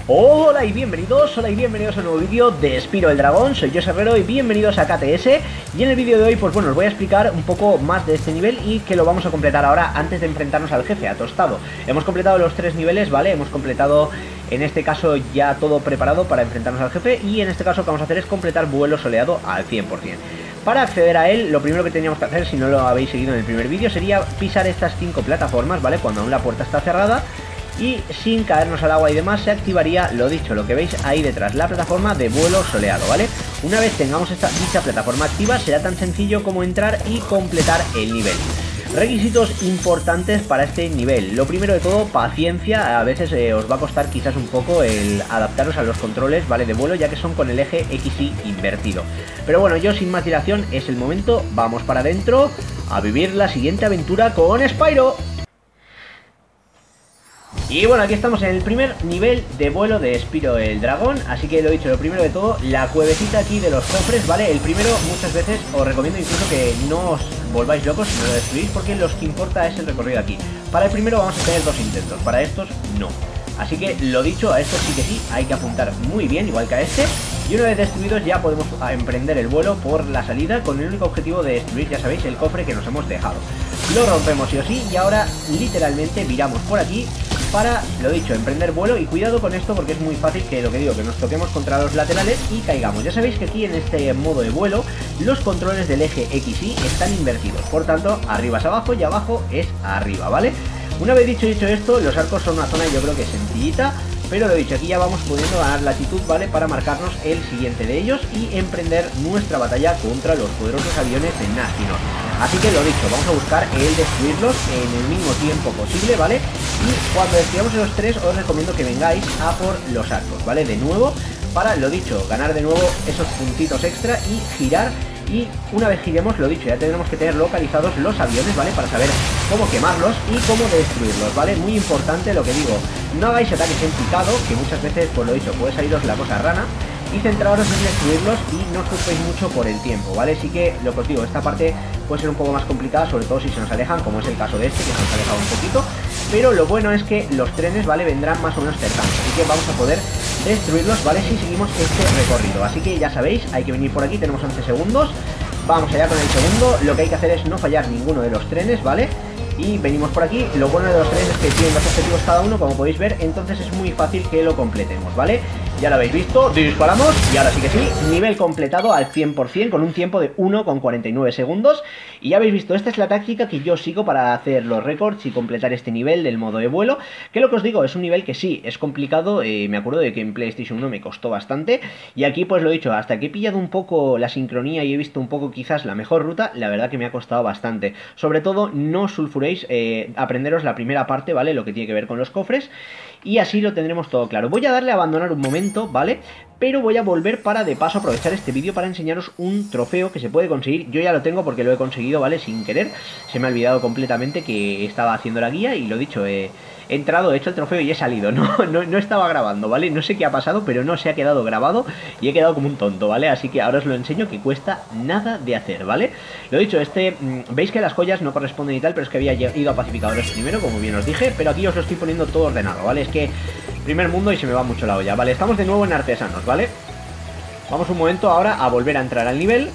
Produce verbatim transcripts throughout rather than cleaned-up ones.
Hola y bienvenidos, hola y bienvenidos a un nuevo vídeo de Spyro el Dragón. Soy yo Herrero y bienvenidos a K T S. Y en el vídeo de hoy, pues bueno, os voy a explicar un poco más de este nivel y que lo vamos a completar ahora antes de enfrentarnos al jefe, a Tostado. Hemos completado los tres niveles, ¿vale? Hemos completado, en este caso, ya todo preparado para enfrentarnos al jefe. Y en este caso lo que vamos a hacer es completar vuelo soleado al cien por cien. Para acceder a él, lo primero que teníamos que hacer, si no lo habéis seguido en el primer vídeo, sería pisar estas cinco plataformas, ¿vale? Cuando aún la puerta está cerrada. Y sin caernos al agua y demás se activaría, lo dicho, lo que veis ahí detrás, la plataforma de vuelo soleado, ¿vale? Una vez tengamos esta dicha plataforma activa, será tan sencillo como entrar y completar el nivel. Requisitos importantes para este nivel. Lo primero de todo, paciencia. A veces eh, os va a costar quizás un poco el adaptaros a los controles, ¿vale? De vuelo, ya que son con el eje X Y invertido. Pero bueno, yo sin más dilación, es el momento. Vamos para adentro a vivir la siguiente aventura con Spyro. Y bueno, aquí estamos en el primer nivel de vuelo de Spyro el Dragón. Así que lo he dicho, lo primero de todo, la cuevecita aquí de los cofres, ¿vale? El primero, muchas veces os recomiendo incluso que no os volváis locos si no lo destruís, porque lo que importa es el recorrido aquí. Para el primero vamos a tener dos intentos, para estos no. Así que lo dicho, a estos sí que sí, hay que apuntar muy bien, igual que a este. Y una vez destruidos ya podemos emprender el vuelo por la salida con el único objetivo de destruir, ya sabéis, el cofre que nos hemos dejado. Lo rompemos sí o sí y ahora literalmente viramos por aquí para, lo dicho, emprender vuelo. Y cuidado con esto porque es muy fácil que, lo que digo, que nos toquemos contra los laterales y caigamos. Ya sabéis que aquí en este modo de vuelo los controles del eje X Y están invertidos, por tanto arriba es abajo y abajo es arriba, ¿vale? Una vez dicho y dicho esto, los arcos son una zona yo creo que sencillita, pero lo dicho, aquí ya vamos pudiendo ganar latitud, ¿vale? Para marcarnos el siguiente de ellos y emprender nuestra batalla contra los poderosos aviones de Nactinor. Así que lo dicho, vamos a buscar el destruirlos en el mínimo tiempo posible, ¿vale? Y cuando destruyamos los tres os recomiendo que vengáis a por los arcos, ¿vale? De nuevo, para, lo dicho, ganar de nuevo esos puntitos extra y girar. Y una vez giremos, lo dicho, ya tendremos que tener localizados los aviones, ¿vale? Para saber cómo quemarlos y cómo destruirlos, ¿vale? Muy importante lo que digo, no hagáis ataques en picado, que muchas veces, pues lo dicho, puede saliros la cosa rana. Y centraros en destruirlos y no os preocupéis mucho por el tiempo, ¿vale? Sí que, lo que os digo, esta parte puede ser un poco más complicada, sobre todo si se nos alejan, como es el caso de este, que se nos ha alejado un poquito. Pero lo bueno es que los trenes, ¿vale? Vendrán más o menos cercanos, así que vamos a poder destruirlos, ¿vale? Si seguimos este recorrido. Así que ya sabéis, hay que venir por aquí, tenemos once segundos. Vamos allá con el segundo, lo que hay que hacer es no fallar ninguno de los trenes, ¿vale? Y venimos por aquí. Lo bueno de los trenes es que tienen dos objetivos cada uno, como podéis ver, entonces es muy fácil que lo completemos, ¿vale? Ya lo habéis visto, disparamos y ahora sí que sí, nivel completado al cien por cien con un tiempo de uno con cuarenta y nueve segundos. Y ya habéis visto, esta es la táctica que yo sigo para hacer los récords y completar este nivel del modo de vuelo. Que lo que os digo, es un nivel que sí, es complicado, eh, me acuerdo de que en PlayStation uno me costó bastante. Y aquí pues lo he dicho, hasta que he pillado un poco la sincronía y he visto un poco quizás la mejor ruta, la verdad que me ha costado bastante. Sobre todo, no sulfuréis, eh, aprenderos la primera parte, ¿vale? Lo que tiene que ver con los cofres. Y así lo tendremos todo claro. Voy a darle a abandonar un momento, ¿vale? Pero voy a volver para de paso aprovechar este vídeo para enseñaros un trofeo que se puede conseguir. Yo ya lo tengo porque lo he conseguido, ¿vale? Sin querer. Se me ha olvidado completamente que estaba haciendo la guía y lo dicho, eh, he entrado, he hecho el trofeo y he salido. No, no, no estaba grabando, ¿vale? No sé qué ha pasado, pero no se ha quedado grabado y he quedado como un tonto, ¿vale? Así que ahora os lo enseño, que cuesta nada de hacer, ¿vale? Lo dicho, este, veis que las joyas no corresponden y tal, pero es que había ido a pacificadores primero, como bien os dije, pero aquí os lo estoy poniendo todo ordenado, ¿vale? Es que primer mundo y se me va mucho la olla, ¿vale? Estamos de nuevo en artesanos, ¿vale? Vamos un momento ahora a volver a entrar al nivel.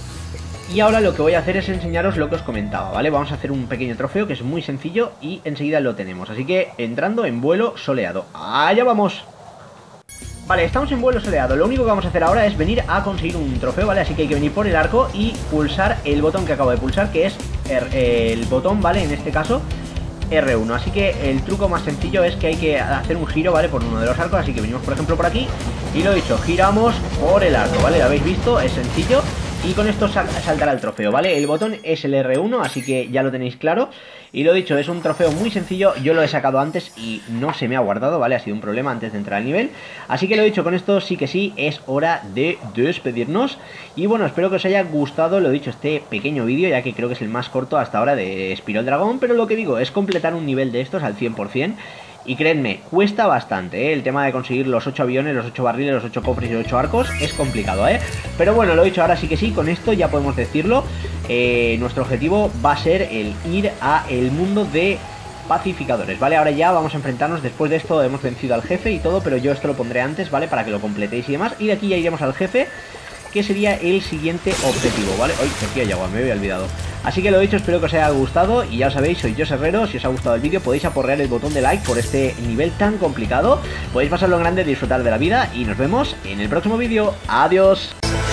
Y ahora lo que voy a hacer es enseñaros lo que os comentaba, ¿vale? Vamos a hacer un pequeño trofeo que es muy sencillo y enseguida lo tenemos. Así que entrando en vuelo soleado. ¡Allá vamos! Vale, estamos en vuelo soleado. Lo único que vamos a hacer ahora es venir a conseguir un trofeo, ¿vale? Así que hay que venir por el arco y pulsar el botón que acabo de pulsar, que es el botón, ¿vale? En este caso R uno, así que el truco más sencillo es que hay que hacer un giro, ¿vale? Por uno de los arcos, así que venimos por ejemplo por aquí y lo dicho, giramos por el arco, ¿vale? Lo habéis visto, es sencillo y con esto sal saltará el trofeo, ¿vale? El botón es el R uno, así que ya lo tenéis claro. Y lo dicho, es un trofeo muy sencillo, yo lo he sacado antes y no se me ha guardado, ¿vale? Ha sido un problema antes de entrar al nivel. Así que lo dicho, con esto sí que sí, es hora de despedirnos. Y bueno, espero que os haya gustado, lo dicho, este pequeño vídeo, ya que creo que es el más corto hasta ahora de Spyro el Dragón. Pero lo que digo, es completar un nivel de estos al cien por cien. Y creedme, cuesta bastante, ¿eh? El tema de conseguir los ocho aviones, los ocho barriles, los ocho cofres y los ocho arcos es complicado, ¿eh? Pero bueno, lo he dicho, ahora sí que sí, con esto ya podemos decirlo. eh, Nuestro objetivo va a ser el ir a el mundo de pacificadores, ¿vale? Ahora ya vamos a enfrentarnos, después de esto hemos vencido al jefe y todo, pero yo esto lo pondré antes, ¿vale? Para que lo completéis y demás, y de aquí ya iremos al jefe, que sería el siguiente objetivo, ¿vale? Uy, aquí hay agua, me había olvidado. Así que lo dicho, espero que os haya gustado y ya os sabéis, soy José Herrero. Si os ha gustado el vídeo podéis aporrear el botón de like por este nivel tan complicado. Podéis pasarlo en grande, disfrutar de la vida y nos vemos en el próximo vídeo. ¡Adiós!